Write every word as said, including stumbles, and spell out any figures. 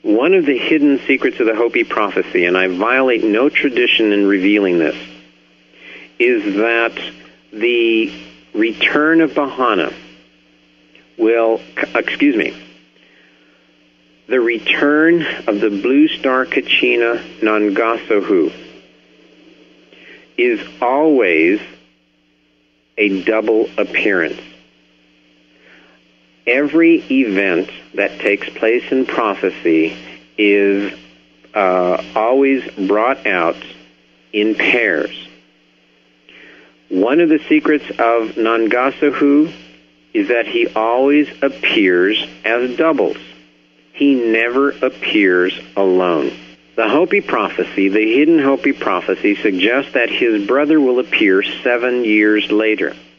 One of the hidden secrets of the Hopi prophecy, and I violate no tradition in revealing this, is that the return of Bahana will, excuse me, the return of the blue star Kachina Nangasohu is always a double appearance. Every event that takes place in prophecy is uh, always brought out in pairs. One of the secrets of Nangasohu is that he always appears as doubles. He never appears alone. The Hopi prophecy, the hidden Hopi prophecy, suggests that his brother will appear seven years later.